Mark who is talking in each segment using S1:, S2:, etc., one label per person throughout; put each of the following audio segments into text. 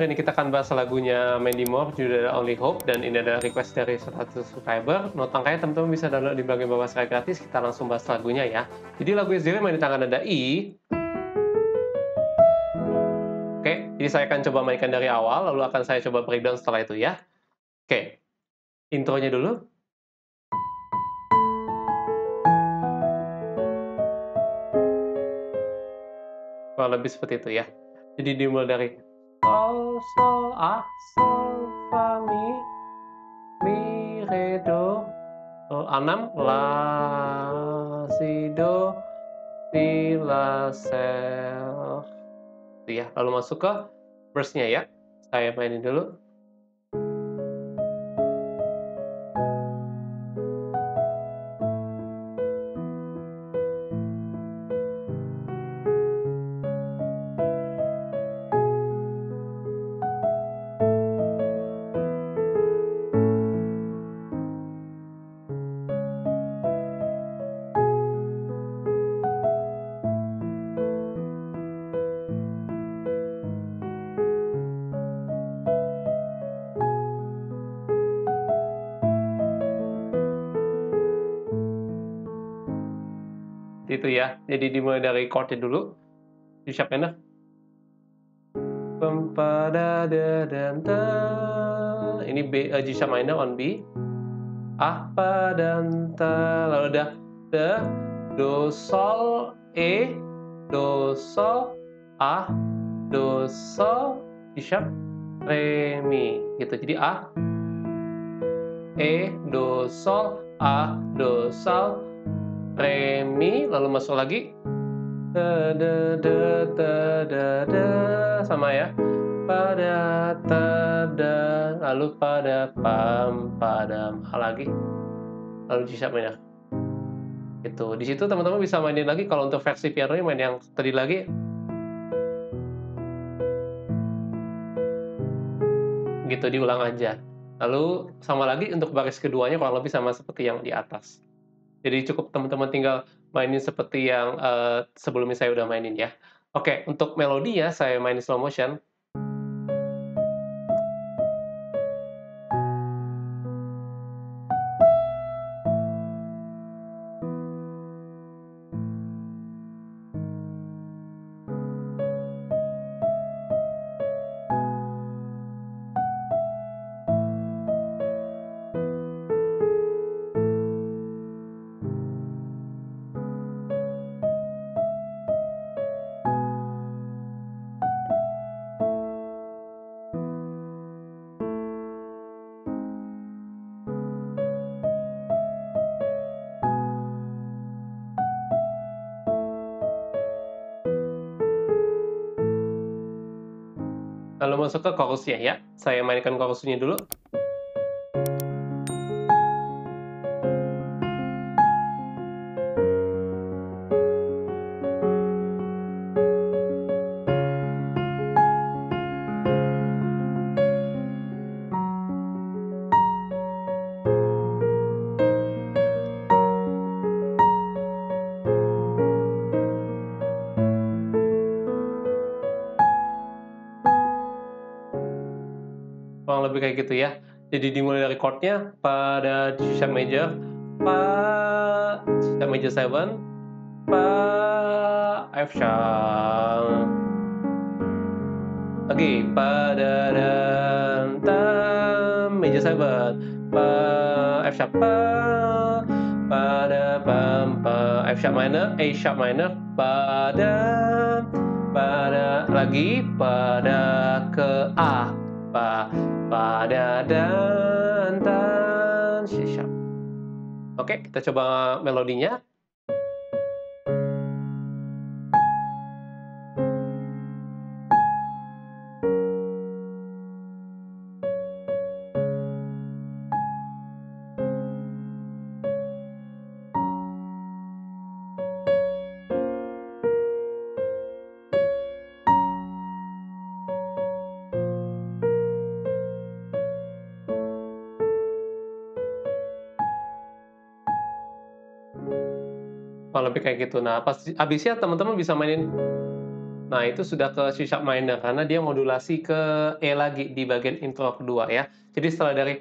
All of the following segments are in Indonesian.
S1: hari ini kita akan bahas lagunya Mandy Moore, judulnya Only Hope, dan ini adalah request dari 100 subscriber. Not angkanya teman-teman bisa download di bagian bawah saya gratis, kita langsung bahas lagunya ya. Jadi lagu sendiri main di tangan nada I. Oke, jadi saya akan coba mainkan dari awal, lalu akan saya coba breakdown setelah itu ya. Oke, intronya dulu. Kurang lebih seperti itu ya. Jadi dimulai dari sol, sol, ah, sol, fa, mi, re, do, A6, la, si, do, si, la, sel. Itu ya. Lalu masuk ke verse-nya ya. Saya mainin dulu. Itu ya. Jadi dimulai dari chord-nya dulu. G sharp minor. Pem, pa, da, da, dan, ta. Ini G sharp minor on B. A, pa, dan, ta. Lalu udah do, sol, E, do, sol, A, do, sol, G sharp, re, mi. Gitu. Jadi A, E, do, sol, A, do, sol, re, mi. Lalu masuk lagi. Da, da, da, da, da, da. Sama ya. Pada, ta, da. Lalu pada, pam, pada, ma lagi. Lalu G sharp minor. Gitu. Di situ teman-teman bisa mainin lagi, kalau untuk versi pianonya main yang tadi lagi. Gitu, diulang aja. Lalu sama lagi untuk baris keduanya kurang lebih sama seperti yang di atas. Jadi cukup teman-teman tinggal mainin seperti yang sebelumnya saya udah mainin ya. Oke, untuk melodinya saya mainin slow motion. Lalu masuk ke chorusnya ya. Saya mainkan chorusnya dulu. Kurang lebih kayak gitu ya. Jadi dimulai dari chord-nya pada G sharp major, G sharp major 7, F sharp. Lagi pada dan tam major 7, F sharp, pada pam, F sharp minor, A sharp minor, pada lagi pada ke A, pada dan C sharp. Oke, kita coba melodinya. Kurang lebih kayak gitu. Nah, pas habisnya teman-teman bisa mainin Nah, itu sudah ke C sharp minor karena dia modulasi ke E lagi di bagian intro kedua ya. Jadi setelah dari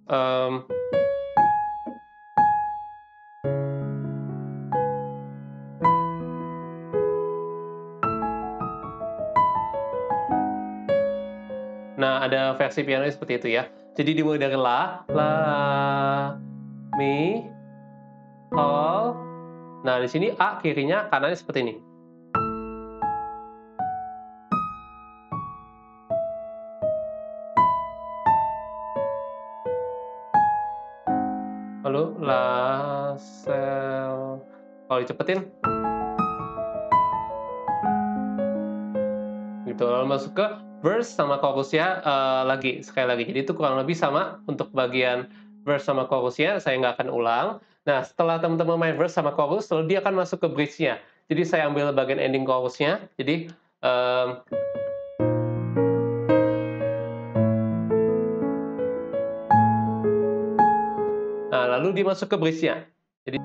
S1: nah, ada versi pianonya seperti itu ya. Jadi dimulai dari la, mi, sol. Nah, di sini A kirinya, kanannya seperti ini. Lalu la, sel. Kalau dicepetin gitu. Lalu masuk ke verse sama chorusnya sekali lagi. Jadi itu kurang lebih sama untuk bagian verse sama chorusnya. Saya nggak akan ulang. Nah, setelah teman-teman main verse sama chorus, lalu dia akan masuk ke bridge-nya. Jadi saya ambil bagian ending chorusnya. Jadi nah, lalu dia masuk ke bridge-nya. Jadi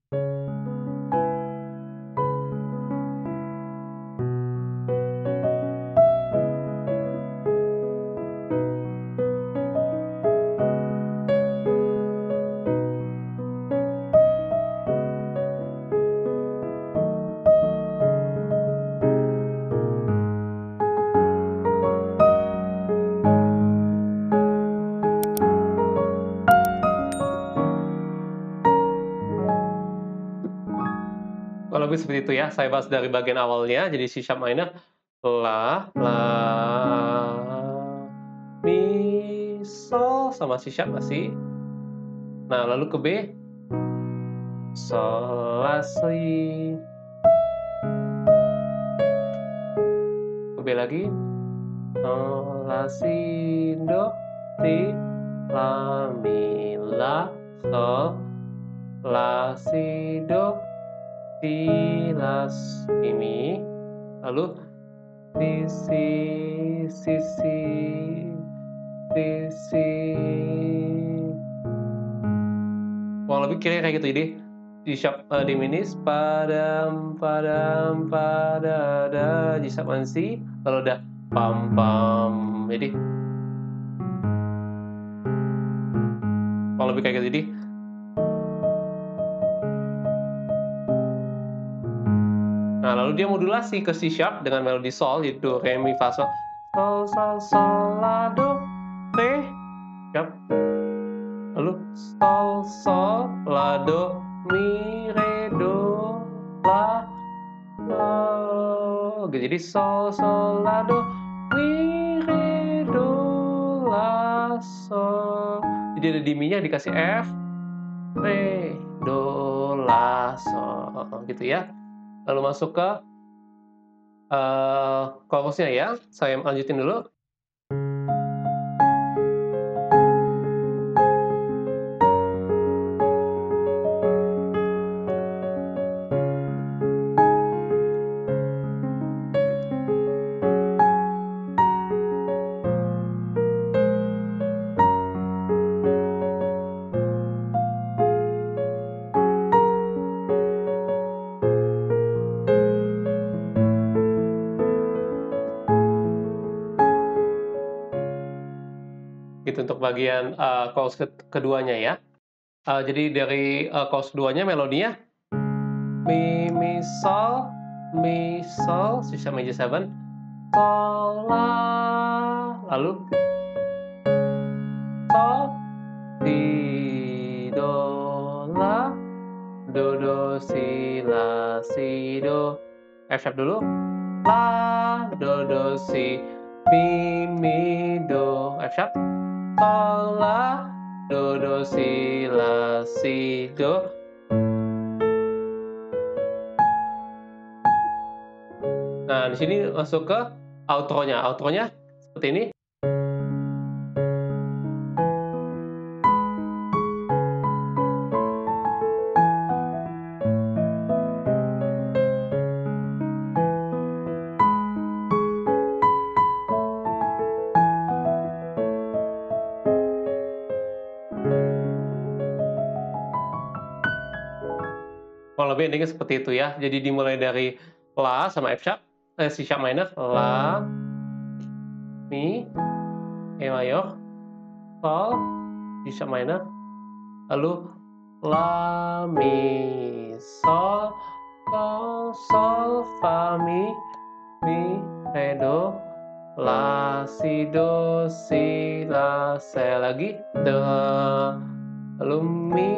S1: kalau lebih seperti itu ya. Saya bahas dari bagian awalnya. Jadi C sharp minor, la, mi, sol sama C sharp masih. Nah, lalu ke B, sol, la, si. Ke B lagi, sol, la, si, do, si, la, mi, la, sol, la, si, do, si, la, si, mi. Lalu si, si, si, si, si, si. Kurang lebih kira kayak gitu. Jadi G sharp diminis, padam, padam, padada, G sharp C, lalu udah pam pam. Jadi kurang lebih kayak gitu. Jadi nah, lalu dia modulasi ke C sharp dengan melodi sol, yaitu re mi fa sol, sol sol sol la do re sharp, lalu sol sol la do mi re do la. Jadi sol sol la do mi re do la sol. Jadi ada di mi-nya dikasih F re do la sol gitu ya. Lalu masuk ke chorusnya ya. Saya lanjutin dulu. Gitu untuk bagian chorus keduanya ya. Jadi dari chorus keduanya melodinya mi sol, C sharp major 7, sol la, lalu sol si do la, do si la si do, F sharp dulu, la do si mi do, F sharp, sol la do si la si do. Nah, di sini masuk ke outro-nya. Outro-nya seperti ini. Kurang lebih endingnya seperti itu ya. Jadi dimulai dari La sama F sharp, C sharp minor, La, Mi, E mayor, Sol, C sharp minor, lalu La, Mi, Sol, Sol, Fa, Mi, Re, Do, La, Si, Do, Si, La, Se, lagi, Do, lalu Mi,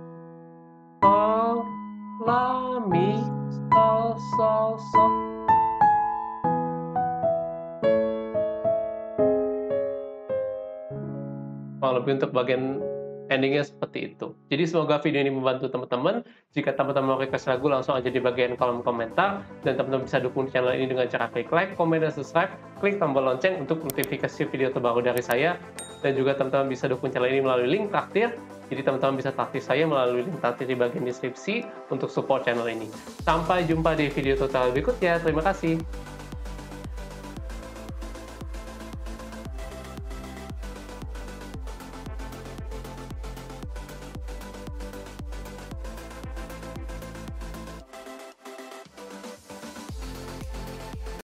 S1: Sol, La, Mi, Sol, Sol, Sol. Kurang lebih untuk bagian endingnya seperti itu. Jadi semoga video ini membantu teman-teman. Jika teman-teman mau request lagu, langsung aja di bagian kolom komentar. Dan teman-teman bisa dukung channel ini dengan cara klik like, komen, dan subscribe. Klik tombol lonceng untuk notifikasi video terbaru dari saya. Dan juga teman-teman bisa dukung channel ini melalui link traktir. Jadi teman-teman bisa traktir saya melalui link traktir di bagian deskripsi untuk support channel ini. Sampai jumpa di video tutorial berikutnya. Terima kasih.